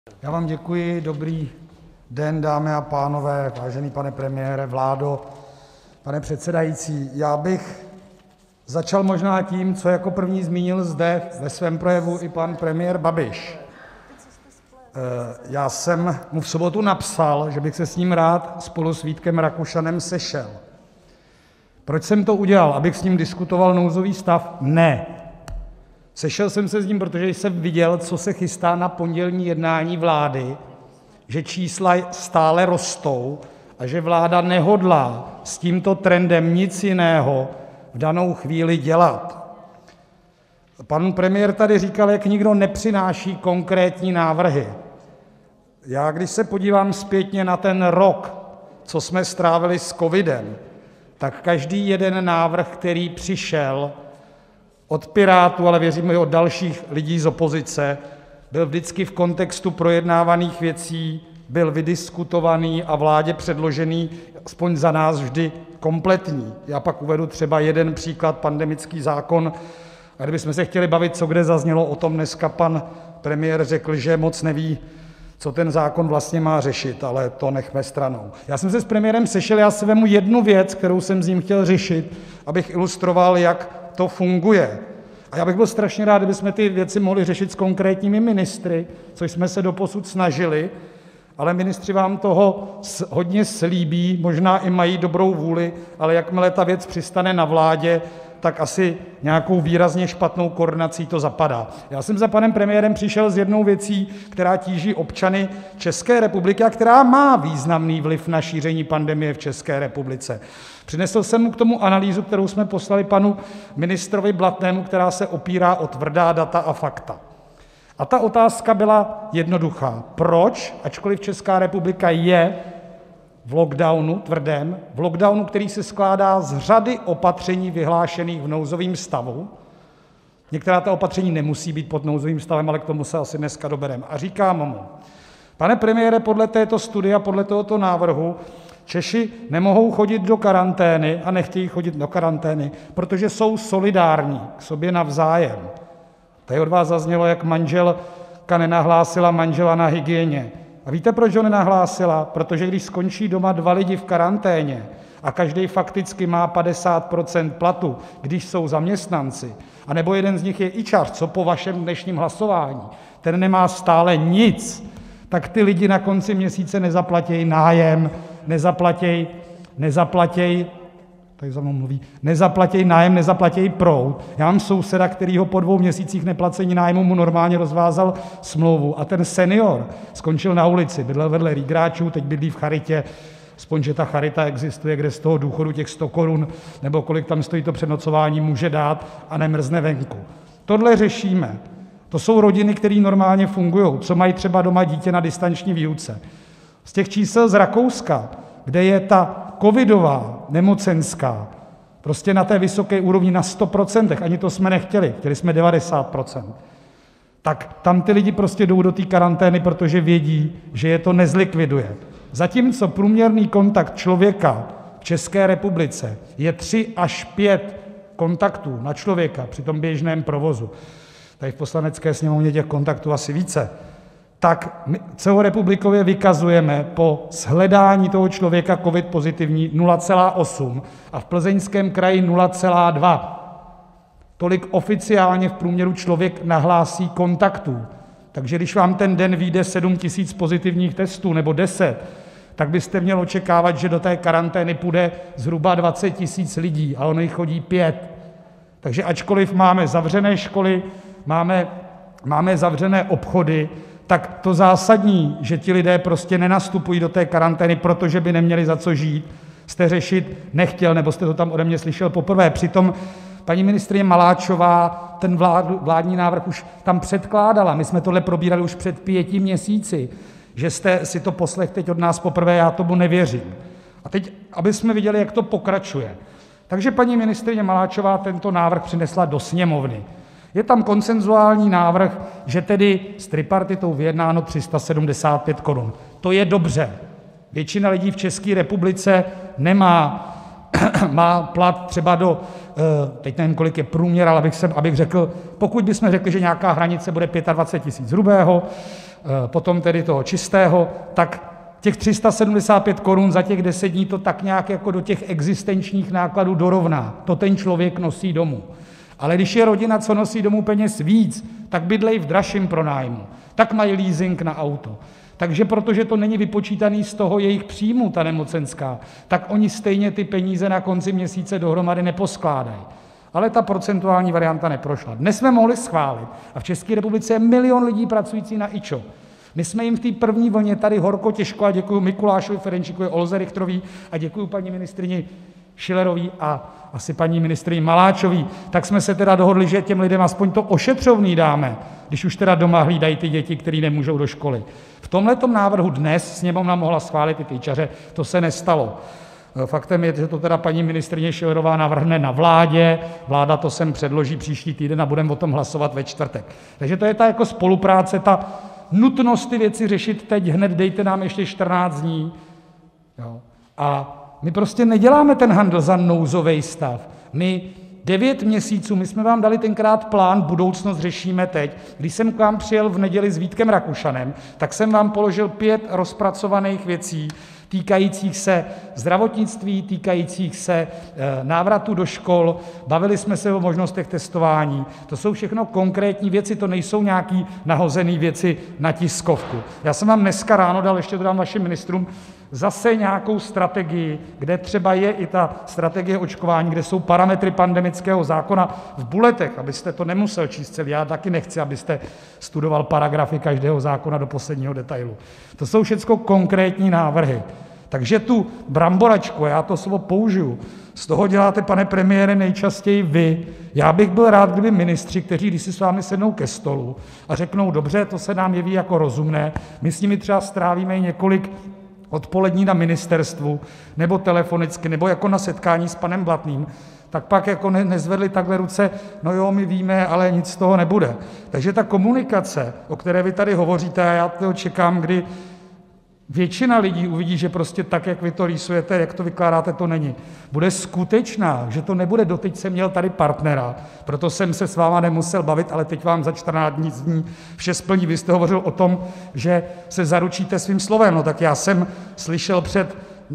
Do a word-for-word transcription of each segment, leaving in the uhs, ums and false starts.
Já vám děkuji. Dobrý den, dámy a pánové, vážený pane premiére, vládo, pane předsedající. Já bych začal možná tím, co jako první zmínil zde ve svém projevu i pan premiér Babiš. Já jsem mu v sobotu napsal, že bych se s ním rád spolu s Vítkem Rakušanem sešel. Proč jsem to udělal? Abych s ním diskutoval nouzový stav? Ne. Sešel jsem se s ním, protože jsem viděl, co se chystá na pondělní jednání vlády, že čísla stále rostou a že vláda nehodlá s tímto trendem nic jiného v danou chvíli dělat. Pan premiér tady říkal, jak nikdo nepřináší konkrétní návrhy. Já když se podívám zpětně na ten rok, co jsme strávili s covidem, tak každý jeden návrh, který přišel od Pirátů, ale věřím i od dalších lidí z opozice, byl vždycky v kontextu projednávaných věcí, byl vydiskutovaný a vládě předložený, aspoň za nás vždy kompletní. Já pak uvedu třeba jeden příklad, pandemický zákon. A kdybychom se chtěli bavit, co kde zaznělo, o tom dneska pan premiér řekl, že moc neví, co ten zákon vlastně má řešit, ale to nechme stranou. Já jsem se s premiérem sešel, já si vezmu jednu věc, kterou jsem s ním chtěl řešit, abych ilustroval, jak to funguje. A já bych byl strašně rád, kdybychom ty věci mohli řešit s konkrétními ministry, což jsme se doposud snažili, ale ministři vám toho hodně slíbí, možná i mají dobrou vůli, ale jakmile ta věc přistane na vládě, tak asi nějakou výrazně špatnou koordinací to zapadá. Já jsem za panem premiérem přišel s jednou věcí, která tíží občany České republiky a která má významný vliv na šíření pandemie v České republice. Přinesl jsem mu k tomu analýzu, kterou jsme poslali panu ministrovi Blatnému, která se opírá o tvrdá data a fakta. A ta otázka byla jednoduchá. Proč, ačkoliv Česká republika je v lockdownu tvrdém, v lockdownu, který se skládá z řady opatření vyhlášených v nouzovém stavu, některá ta opatření nemusí být pod nouzovým stavem, ale k tomu se asi dneska dobereme, a říkám mu: pane premiére, podle této studie a podle tohoto návrhu Češi nemohou chodit do karantény a nechtějí chodit do karantény, protože jsou solidární k sobě navzájem. Tady od vás zaznělo, jak manželka nenahlásila manžela na hygieně. A víte, proč ho nenahlásila? Protože když skončí doma dva lidi v karanténě a každý fakticky má padesát procent platu, když jsou zaměstnanci, anebo jeden z nich je ičař, co po vašem dnešním hlasování, ten nemá stále nic, tak ty lidi na konci měsíce nezaplatí nájem, nezaplatí, nezaplatí, tady za mnou mluví, nezaplatí nájem, nezaplatí proud. Já mám souseda, který ho po dvou měsících neplacení nájmu mu normálně rozvázal smlouvu a ten senior skončil na ulici, bydlel vedle rýgráčů, teď bydlí v charitě, aspoň, že ta charita existuje, kde z toho důchodu těch sto korun, nebo kolik tam stojí to přenocování, může dát a nemrzne venku. Tohle řešíme. To jsou rodiny, které normálně fungují, co mají třeba doma dítě na distanční výuce. Z těch čísel z Rakouska, kde je ta covidová nemocenská prostě na té vysoké úrovni na sto procent, ani to jsme nechtěli, chtěli jsme devadesát procent, tak tam ty lidi prostě jdou do té karantény, protože vědí, že je to nezlikviduje. Zatímco průměrný kontakt člověka v České republice je tři až pět kontaktů na člověka při tom běžném provozu, tady v Poslanecké sněmovně těch kontaktů asi více, tak my celorepublikově vykazujeme po shledání toho člověka covid pozitivní nula celá osm a v Plzeňském kraji nula celá dva. Tolik oficiálně v průměru člověk nahlásí kontaktů. Takže když vám ten den vyjde sedm tisíc pozitivních testů nebo deset, tak byste měl očekávat, že do té karantény půjde zhruba dvacet tisíc lidí a ono jich chodí pět. Takže ačkoliv máme zavřené školy, máme, máme zavřené obchody, tak to zásadní, že ti lidé prostě nenastupují do té karantény, protože by neměli za co žít, jste řešit nechtěl, nebo jste to tam ode mě slyšel poprvé. Přitom paní ministryně Maláčová ten vlád, vládní návrh už tam předkládala. My jsme tohle probírali už před pěti měsíci. Že jste si to poslech teď od nás poprvé, já tomu nevěřím. A teď, aby jsme viděli, jak to pokračuje. Takže paní ministryně Maláčová tento návrh přinesla do sněmovny. Je tam konsenzuální návrh, že tedy s tripartitou vyjednáno tři sta sedmdesát pět korun. To je dobře. Většina lidí v České republice nemá, má plat třeba do, teď nevím, kolik je průměr, ale abych, se, abych řekl, pokud bychom řekli, že nějaká hranice bude dvacet pět tisíc hrubého, potom tedy toho čistého, tak těch tři sta sedmdesát pět korun za těch deset dní to tak nějak jako do těch existenčních nákladů dorovná, to ten člověk nosí domů. Ale když je rodina, co nosí domů peněz víc, tak bydlejí v dražším pronájmu, tak mají leasing na auto. Takže protože to není vypočítaný z toho jejich příjmu, ta nemocenská, tak oni stejně ty peníze na konci měsíce dohromady neposkládají. Ale ta procentuální varianta neprošla. Dnes jsme mohli schválit, a v České republice je milion lidí pracující na IČO. My jsme jim v té první vlně tady horko těžko, a děkuji Mikulášovi Ferjenčíkovi, Olze Richterové a děkuji paní ministryni Schillerové a asi paní ministryni Maláčové, tak jsme se teda dohodli, že těm lidem aspoň to ošetřovné dáme, když už teda doma hlídají ty děti, které nemůžou do školy. V tomhletom návrhu dnes Sněmovna mohla schválit i tyčaře, to se nestalo. Faktem je, že to teda paní ministryně Schillerová navrhne na vládě, vláda to sem předloží příští týden a budeme o tom hlasovat ve čtvrtek. Takže to je ta jako spolupráce, ta nutnost ty věci řešit teď hned, dejte nám ještě čtrnáct dní. Jo. A my prostě neděláme ten handl za nouzový stav. My devět měsíců, my jsme vám dali tenkrát plán, budoucnost řešíme teď. Když jsem k vám přijel v neděli s Vítkem Rakušanem, tak jsem vám položil pět rozpracovaných věcí týkajících se zdravotnictví, týkajících se návratu do škol, bavili jsme se o možnostech testování. To jsou všechno konkrétní věci, to nejsou nějaké nahozené věci na tiskovku. Já jsem vám dneska ráno dal, ještě to dám vašim ministrům, zase nějakou strategii, kde třeba je i ta strategie očkování, kde jsou parametry pandemického zákona v buletech, abyste to nemusel číst celý. Já taky nechci, abyste studoval paragrafy každého zákona do posledního detailu. To jsou všechno konkrétní návrhy. Takže tu bramboračku, já to slovo použiju, z toho děláte, pane premiére, nejčastěji vy. Já bych byl rád, kdyby ministři, kteří když si s vámi sednou ke stolu a řeknou, dobře, to se nám jeví jako rozumné, my s nimi třeba strávíme i několik odpolední na ministerstvu, nebo telefonicky, nebo jako na setkání s panem Blatným, tak pak jako ne, nezvedli takhle ruce, no jo, my víme, ale nic z toho nebude. Takže ta komunikace, o které vy tady hovoříte, a já to čekám, kdy většina lidí uvidí, že prostě tak, jak vy to rýsujete, jak to vykládáte, to není. Bude skutečná, že to nebude, doteď jsem měl tady partnera, proto jsem se s váma nemusel bavit, ale teď vám za čtrnáct dní vše splní. Vy jste hovořil o tom, že se zaručíte svým slovem, no tak já jsem slyšel před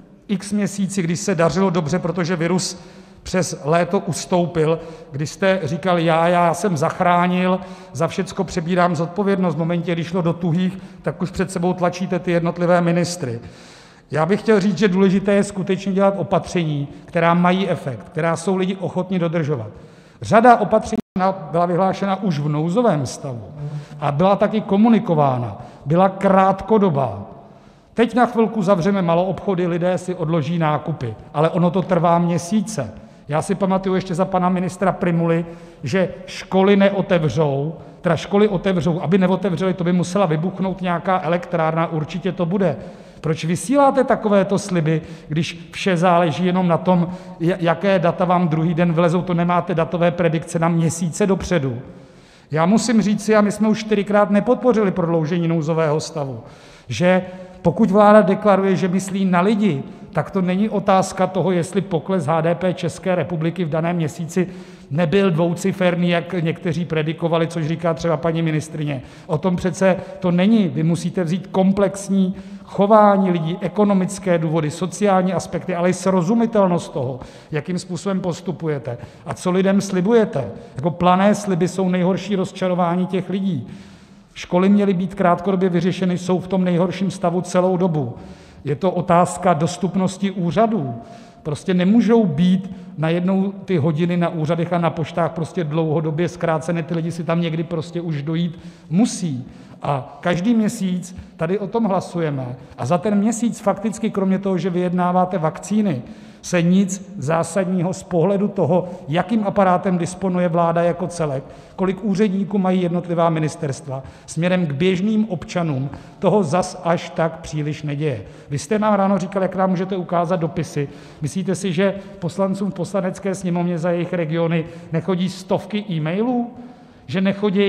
x měsíci, když se dařilo dobře, protože virus přes léto ustoupil, kdy jste říkal, já, já jsem zachránil, za všecko přebírám zodpovědnost. V momentě, když šlo do tuhých, tak už před sebou tlačíte ty jednotlivé ministry. Já bych chtěl říct, že důležité je skutečně dělat opatření, která mají efekt, která jsou lidi ochotni dodržovat. Řada opatření byla vyhlášena už v nouzovém stavu a byla taky komunikována, byla krátkodobá. Teď na chvilku zavřeme maloobchody, lidé si odloží nákupy, ale ono to trvá měsíce. Já si pamatuju ještě za pana ministra Prymuly, že školy neotevřou, teda školy otevřou, aby neotevřely, to by musela vybuchnout nějaká elektrárna, určitě to bude. Proč vysíláte takovéto sliby, když vše záleží jenom na tom, jaké data vám druhý den vylezou, to nemáte datové predikce na měsíce dopředu. Já musím říci, a my jsme už čtyřikrát nepodpořili prodloužení nouzového stavu, že pokud vláda deklaruje, že myslí na lidi, tak to není otázka toho, jestli pokles H D P České republiky v daném měsíci nebyl dvouciferný, jak někteří predikovali, což říká třeba paní ministryně. O tom přece to není. Vy musíte vzít komplexní chování lidí, ekonomické důvody, sociální aspekty, ale i srozumitelnost toho, jakým způsobem postupujete a co lidem slibujete. Jako plané sliby jsou nejhorší rozčarování těch lidí. Školy měly být krátkodobě vyřešeny, jsou v tom nejhorším stavu celou dobu. Je to otázka dostupnosti úřadů. Prostě nemůžou být najednou ty hodiny na úřadech a na poštách prostě dlouhodobě zkrácené, ty lidi si tam někdy prostě už dojít musí. A každý měsíc tady o tom hlasujeme a za ten měsíc fakticky, kromě toho, že vyjednáváte vakcíny, se nic zásadního z pohledu toho, jakým aparátem disponuje vláda jako celek, kolik úředníků mají jednotlivá ministerstva, směrem k běžným občanům, toho zas až tak příliš neděje. Vy jste nám ráno říkal, jak nám můžete ukázat dopisy. Myslíte si, že poslancům v Poslanecké sněmovně za jejich regiony nechodí stovky e-mailů? Že nechodí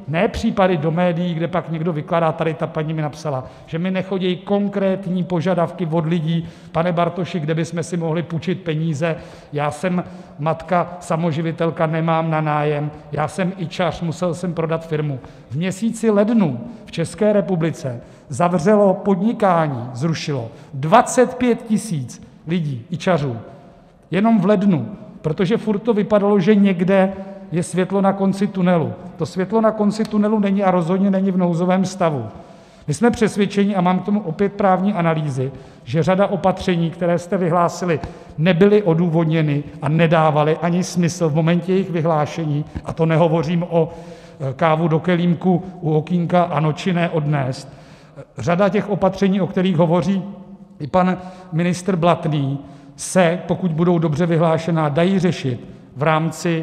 ne případy do médií, kde pak někdo vykládá, tady ta paní mi napsala, že mi nechodí konkrétní požadavky od lidí, pane Bartoši, kde bychom si mohli půjčit peníze, já jsem matka samoživitelka, nemám na nájem, já jsem ičař, musel jsem prodat firmu. V měsíci lednu v České republice zavřelo podnikání, zrušilo dvacet pět tisíc lidí, ičařů, jenom v lednu, protože furt to vypadalo, že někde je světlo na konci tunelu. To světlo na konci tunelu není a rozhodně není v nouzovém stavu. My jsme přesvědčeni, a mám k tomu opět právní analýzy, že řada opatření, které jste vyhlásili, nebyly odůvodněny a nedávaly ani smysl v momentě jejich vyhlášení, a to nehovořím o kávu do kelímku u okýnka a nočinné odnést. Řada těch opatření, o kterých hovoří i pan ministr Blatný, se, pokud budou dobře vyhlášená, dají řešit v rámci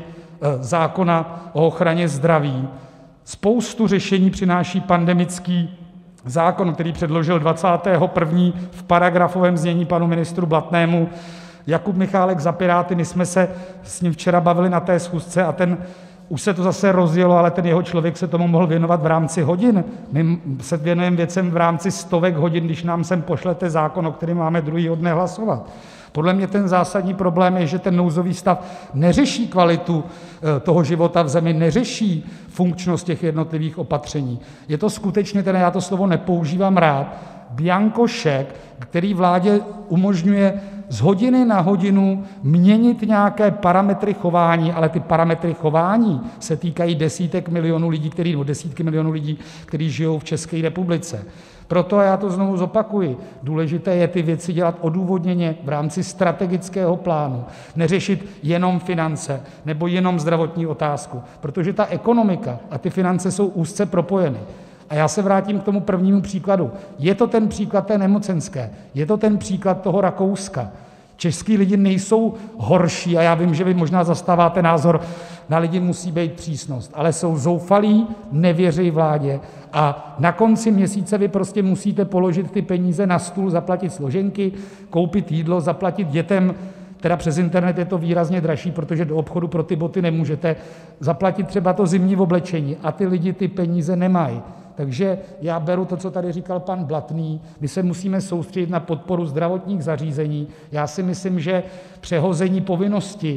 zákona o ochraně zdraví. Spoustu řešení přináší pandemický zákon, který předložil dvacátého prvního v paragrafovém znění panu ministru Blatnému Jakub Michálek za Piráty. My jsme se s ním včera bavili na té schůzce a ten už se to zase rozjelo, ale ten jeho člověk se tomu mohl věnovat v rámci hodin. My se věnujeme věcem v rámci stovek hodin, když nám sem pošlete zákon, o kterém máme druhýho dne hlasovat. Podle mě ten zásadní problém je, že ten nouzový stav neřeší kvalitu toho života v zemi, neřeší funkčnost těch jednotlivých opatření. Je to skutečně, teda já to slovo nepoužívám rád, bianko šek, který vládě umožňuje z hodiny na hodinu měnit nějaké parametry chování, ale ty parametry chování se týkají desítek milionů lidí, který, nebo desítky milionů lidí, kteří žijou v České republice. Proto, a já to znovu zopakuji, důležité je ty věci dělat odůvodněně v rámci strategického plánu, neřešit jenom finance nebo jenom zdravotní otázku, protože ta ekonomika a ty finance jsou úzce propojeny. A já se vrátím k tomu prvnímu příkladu. Je to ten příklad té nemocenské, je to ten příklad toho Rakouska. Český lidi nejsou horší, a já vím, že vy možná zastáváte názor, na lidi musí být přísnost, ale jsou zoufalí, nevěří vládě a na konci měsíce vy prostě musíte položit ty peníze na stůl, zaplatit složenky, koupit jídlo, zaplatit dětem, teda přes internet je to výrazně dražší, protože do obchodu pro ty boty nemůžete, zaplatit třeba to zimní oblečení a ty lidi ty peníze nemají. Takže já beru to, co tady říkal pan Blatný, my se musíme soustředit na podporu zdravotních zařízení. Já si myslím, že přehození povinnosti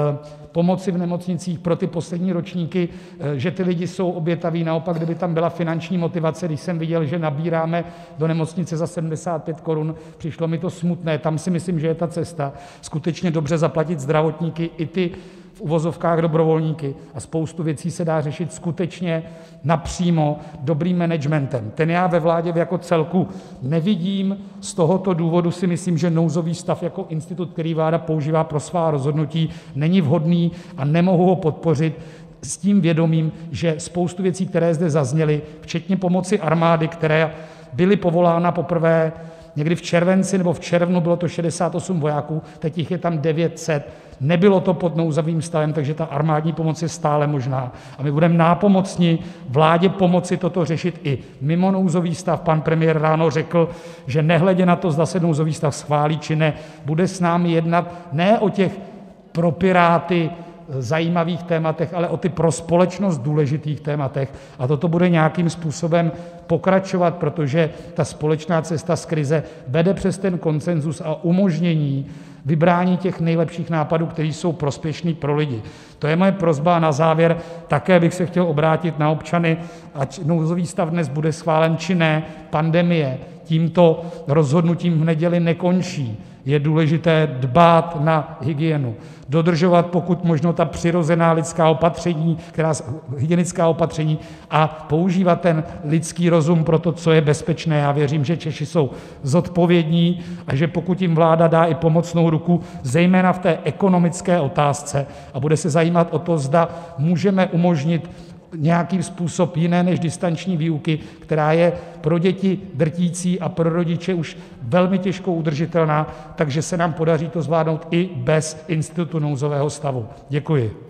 pomoci v nemocnicích pro ty poslední ročníky, že ty lidi jsou obětaví, naopak, kdyby tam byla finanční motivace, když jsem viděl, že nabíráme do nemocnice za sedmdesát pět korun, přišlo mi to smutné, tam si myslím, že je ta cesta, skutečně dobře zaplatit zdravotníky i ty v uvozovkách dobrovolníky a spoustu věcí se dá řešit skutečně napřímo dobrým managementem. Ten já ve vládě jako celku nevidím, z tohoto důvodu si myslím, že nouzový stav jako institut, který vláda používá pro svá rozhodnutí, není vhodný a nemohu ho podpořit s tím vědomím, že spoustu věcí, které zde zazněly, včetně pomoci armády, které byly povolána poprvé někdy v červenci nebo v červnu, bylo to šedesát osm vojáků, teď jich je tam devět set. Nebylo to pod nouzovým stavem, takže ta armádní pomoc je stále možná. A my budeme nápomocni vládě pomoci toto řešit i mimo nouzový stav. Pan premiér ráno řekl, že nehledě na to, zda se nouzový stav schválí či ne, bude s námi jednat ne o těch pro Piráty zajímavých tématech, ale o ty pro společnost důležitých tématech. A toto bude nějakým způsobem pokračovat, protože ta společná cesta z krize vede přes ten konsenzus a umožnění vybrání těch nejlepších nápadů, které jsou prospěšný pro lidi. To je moje prosba a na závěr také bych se chtěl obrátit na občany, ať nouzový stav dnes bude schválen či ne, pandemie tímto rozhodnutím v neděli nekončí. Je důležité dbát na hygienu, dodržovat pokud možno ta přirozená lidská opatření, která, hygienická opatření a používat ten lidský rozum pro to, co je bezpečné. Já věřím, že Češi jsou zodpovědní a že pokud jim vláda dá i pomocnou ruku, zejména v té ekonomické otázce a bude se zajímat o to, zda můžeme umožnit nějaký způsob jiné než distanční výuky, která je pro děti drtící a pro rodiče už velmi těžko udržitelná, takže se nám podaří to zvládnout i bez institutu nouzového stavu. Děkuji.